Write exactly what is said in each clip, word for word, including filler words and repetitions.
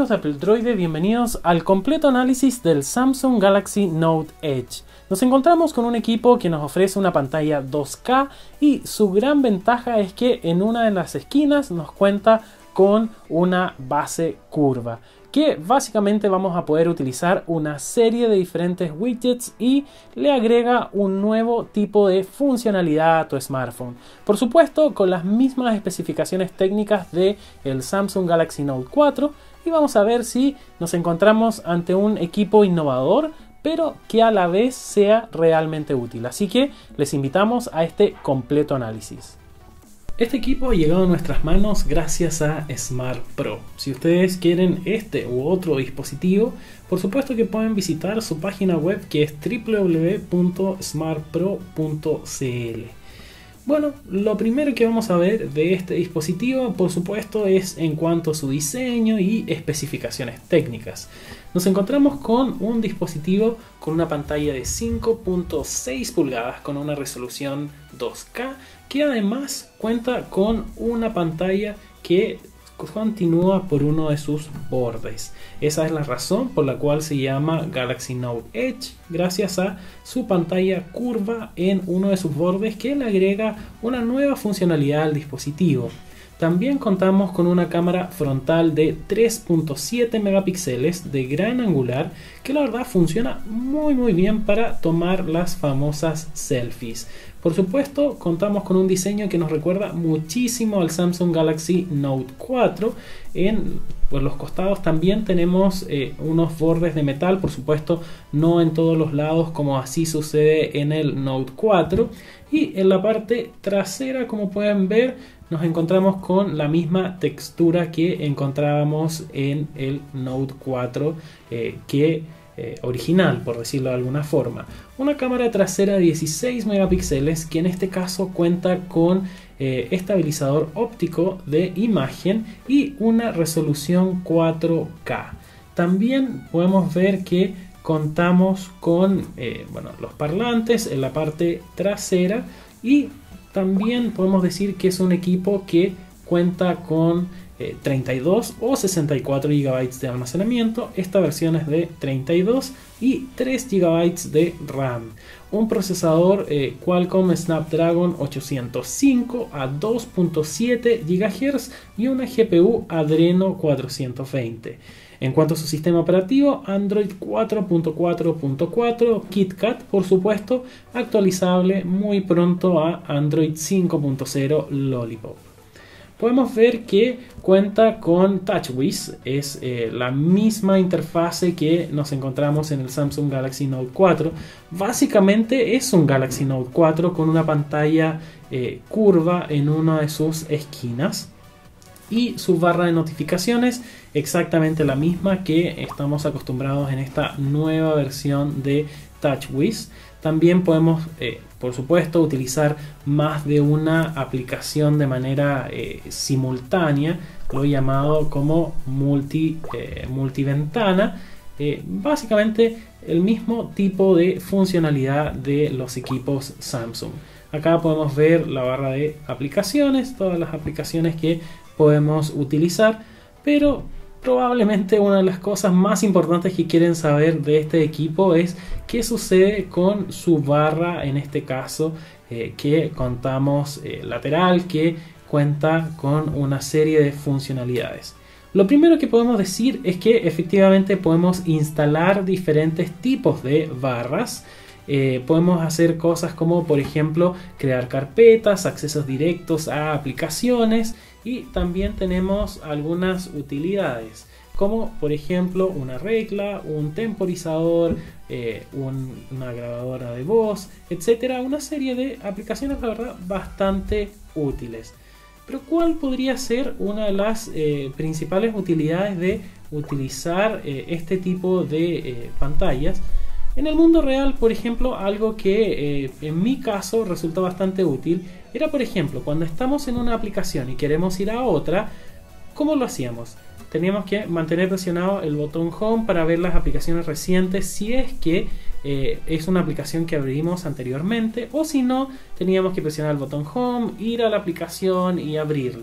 amigos de Apple Droide, bienvenidos al completo análisis del Samsung Galaxy Note Edge. Nos encontramos con un equipo que nos ofrece una pantalla dos K y su gran ventaja es que en una de las esquinas nos cuenta con una base curva, que básicamente vamos a poder utilizar una serie de diferentes widgets y le agrega un nuevo tipo de funcionalidad a tu smartphone. Por supuesto, con las mismas especificaciones técnicas del Samsung Galaxy Note cuatro, y vamos a ver si nos encontramos ante un equipo innovador, pero que a la vez sea realmente útil. Así que les invitamos a este completo análisis. Este equipo ha llegado a nuestras manos gracias a Smart Pro. Si ustedes quieren este u otro dispositivo, por supuesto que pueden visitar su página web, que es w w w punto smart pro punto c l. Bueno, lo primero que vamos a ver de este dispositivo, por supuesto, es en cuanto a su diseño y especificaciones técnicas. Nos encontramos con un dispositivo con una pantalla de cinco punto seis pulgadas con una resolución dos K, que además cuenta con una pantalla que continúa por uno de sus bordes. Esa es la razón por la cual se llama Galaxy Note Edge, gracias a su pantalla curva en uno de sus bordes que le agrega una nueva funcionalidad al dispositivo. También contamos con una cámara frontal de tres punto siete megapíxeles de gran angular, que la verdad funciona muy muy bien para tomar las famosas selfies. Por supuesto, contamos con un diseño que nos recuerda muchísimo al Samsung Galaxy Note cuatro. En por los costados también tenemos eh, unos bordes de metal, por supuesto no en todos los lados como así sucede en el Note cuatro. Y en la parte trasera, como pueden ver, nos encontramos con la misma textura que encontrábamos en el Note cuatro eh, que eh, original, por decirlo de alguna forma. Una cámara trasera de dieciséis megapíxeles que en este caso cuenta con eh, estabilizador óptico de imagen y una resolución cuatro K. También podemos ver que contamos con eh, bueno, los parlantes en la parte trasera, y también podemos decir que es un equipo que cuenta con eh, treinta y dos o sesenta y cuatro gigabytes de almacenamiento. Esta versión es de treinta y dos y tres gigabytes de RAM. Un procesador eh, Qualcomm Snapdragon ochocientos cinco a dos punto siete gigahertz y una G P U Adreno cuatrocientos veinte. En cuanto a su sistema operativo, Android cuatro punto cuatro punto cuatro KitKat, por supuesto, actualizable muy pronto a Android cinco punto cero Lollipop. Podemos ver que cuenta con TouchWiz, es eh, la misma interfase que nos encontramos en el Samsung Galaxy Note cuatro. Básicamente es un Galaxy Note cuatro con una pantalla eh, curva en una de sus esquinas. Y su barra de notificaciones exactamente la misma que estamos acostumbrados en esta nueva versión de TouchWiz. También podemos, eh, por supuesto, utilizar más de una aplicación de manera eh, simultánea, lo llamado como multi, eh, multiventana. Eh, básicamente el mismo tipo de funcionalidad de los equipos Samsung. Acá podemos ver la barra de aplicaciones, todas las aplicaciones que podemos utilizar, pero probablemente una de las cosas más importantes que quieren saber de este equipo es qué sucede con su barra, en este caso eh, que contamos eh, lateral, que cuenta con una serie de funcionalidades. Lo primero que podemos decir es que efectivamente podemos instalar diferentes tipos de barras. Eh, podemos hacer cosas como, por ejemplo, crear carpetas, accesos directos a aplicaciones, y también tenemos algunas utilidades como por ejemplo una regla, un temporizador, eh, un, una grabadora de voz, etcétera. Una serie de aplicaciones, la verdad, bastante útiles. Pero ¿cuál podría ser una de las eh, principales utilidades de utilizar eh, este tipo de eh, pantallas? En el mundo real, por ejemplo, algo que eh, en mi caso resulta bastante útil era, por ejemplo, cuando estamos en una aplicación y queremos ir a otra, ¿cómo lo hacíamos? Teníamos que mantener presionado el botón Home para ver las aplicaciones recientes, si es que eh, es una aplicación que abrimos anteriormente, o si no, teníamos que presionar el botón Home, ir a la aplicación y abrirla.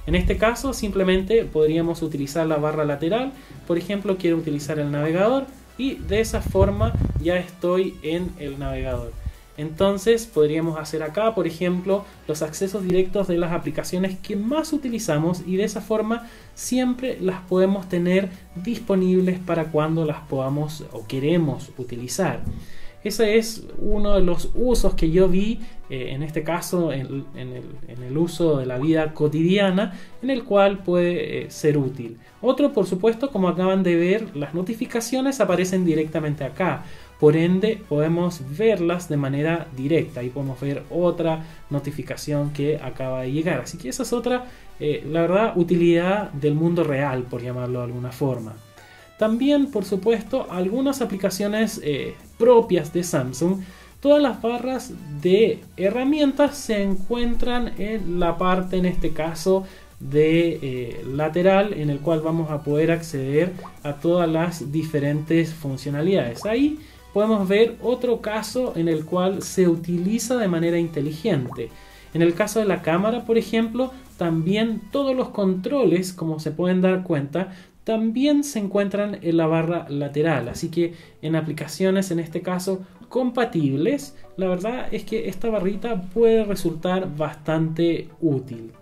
En este caso simplemente podríamos utilizar la barra lateral. Por ejemplo, quiero utilizar el navegador y de esa forma ya estoy en el navegador. Entonces podríamos hacer acá, por ejemplo, los accesos directos de las aplicaciones que más utilizamos y de esa forma siempre las podemos tener disponibles para cuando las podamos o queremos utilizar. Ese es uno de los usos que yo vi, eh, en este caso en, en, el, en el uso de la vida cotidiana, en el cual puede eh, ser útil. Otro, por supuesto, como acaban de ver, las notificaciones aparecen directamente acá. Por ende, podemos verlas de manera directa. Ahí podemos ver otra notificación que acaba de llegar. Así que esa es otra, eh, la verdad, utilidad del mundo real, por llamarlo de alguna forma. También, por supuesto, algunas aplicaciones eh, propias de Samsung. Todas las barras de herramientas se encuentran en la parte, en este caso, de eh, lateral, en el cual vamos a poder acceder a todas las diferentes funcionalidades. Ahí podemos ver otro caso en el cual se utiliza de manera inteligente. En el caso de la cámara, por ejemplo, también todos los controles, como se pueden dar cuenta, también se encuentran en la barra lateral. Así que en aplicaciones, en este caso, compatibles, la verdad es que esta barrita puede resultar bastante útil.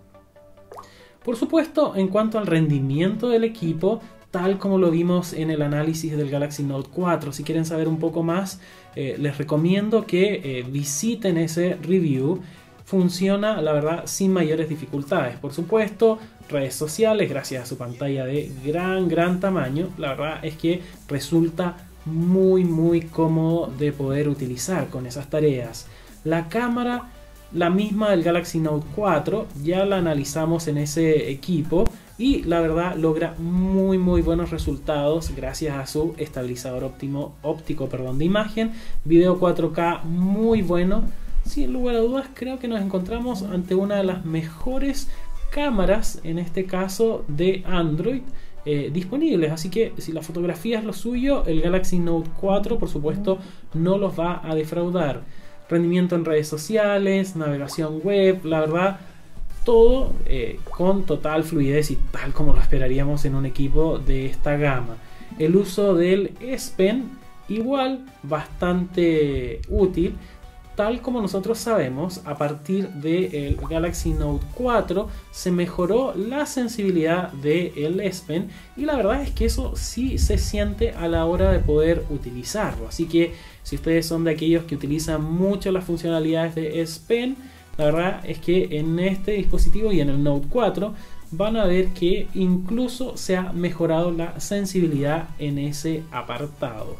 Por supuesto, en cuanto al rendimiento del equipo, tal como lo vimos en el análisis del Galaxy Note cuatro. Si quieren saber un poco más, eh, les recomiendo que eh, visiten ese review. Funciona, la verdad, sin mayores dificultades. Por supuesto, redes sociales, gracias a su pantalla de gran, gran tamaño, la verdad es que resulta muy, muy cómodo de poder utilizar con esas tareas. La cámara, la misma del Galaxy Note cuatro, ya la analizamos en ese equipo. Y la verdad logra muy muy buenos resultados gracias a su estabilizador óptimo, óptico perdón, de imagen, video cuatro K muy bueno. Sin lugar a dudas creo que nos encontramos ante una de las mejores cámaras, en este caso de Android, eh, disponibles. Así que si la fotografía es lo suyo, el Galaxy Note cuatro por supuesto no los va a defraudar. Rendimiento en redes sociales, navegación web, la verdad todo eh, con total fluidez y tal como lo esperaríamos en un equipo de esta gama. El uso del S Pen igual bastante útil. Tal como nosotros sabemos, a partir del Galaxy Note cuatro se mejoró la sensibilidad del S Pen y la verdad es que eso sí se siente a la hora de poder utilizarlo. Así que si ustedes son de aquellos que utilizan mucho las funcionalidades de S Pen, la verdad es que en este dispositivo y en el Note cuatro van a ver que incluso se ha mejorado la sensibilidad en ese apartado.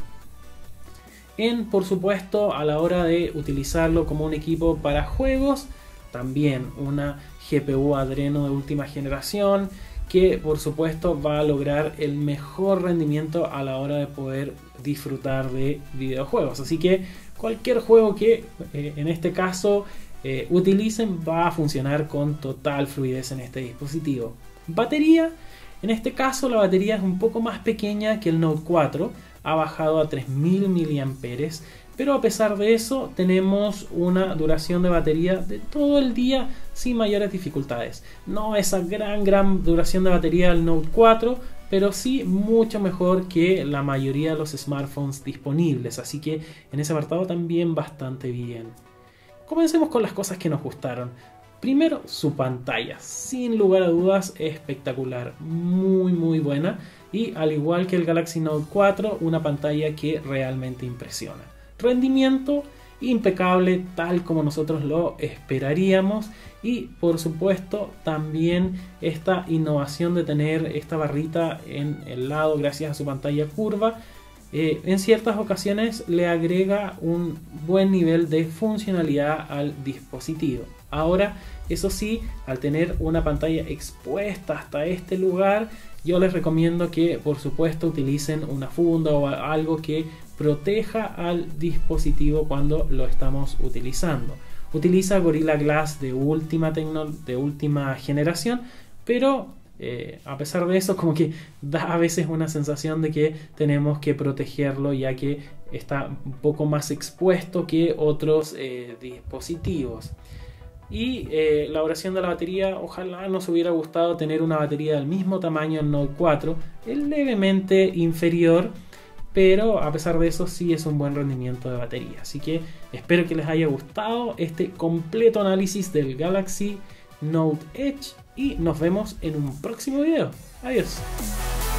En, por supuesto, a la hora de utilizarlo como un equipo para juegos, también una G P U Adreno de última generación que por supuesto va a lograr el mejor rendimiento a la hora de poder disfrutar de videojuegos. Así que cualquier juego que eh, en este caso Eh, utilicen va a funcionar con total fluidez en este dispositivo. Batería, en este caso la batería es un poco más pequeña que el Note cuatro, ha bajado a tres mil miliamperios hora, pero a pesar de eso tenemos una duración de batería de todo el día sin mayores dificultades. No esa gran gran duración de batería del Note cuatro, pero sí mucho mejor que la mayoría de los smartphones disponibles, así que en ese apartado también bastante bien. Comencemos con las cosas que nos gustaron. Primero, su pantalla, sin lugar a dudas espectacular, muy muy buena, y al igual que el Galaxy Note cuatro, una pantalla que realmente impresiona. Rendimiento impecable, tal como nosotros lo esperaríamos, y por supuesto también esta innovación de tener esta barrita en el lado gracias a su pantalla curva. Eh, en ciertas ocasiones le agrega un buen nivel de funcionalidad al dispositivo. Ahora, eso sí, al tener una pantalla expuesta hasta este lugar, yo les recomiendo que por supuesto utilicen una funda o algo que proteja al dispositivo cuando lo estamos utilizando. Utiliza Gorilla Glass de última, de última generación, pero Eh, a pesar de eso, como que da a veces una sensación de que tenemos que protegerlo, ya que está un poco más expuesto que otros eh, dispositivos. Y eh, la duración de la batería, ojalá nos hubiera gustado tener una batería del mismo tamaño en Note cuatro, es levemente inferior, pero a pesar de eso sí es un buen rendimiento de batería. Así que espero que les haya gustado este completo análisis del Galaxy Note Edge y nos vemos en un próximo video. Adiós.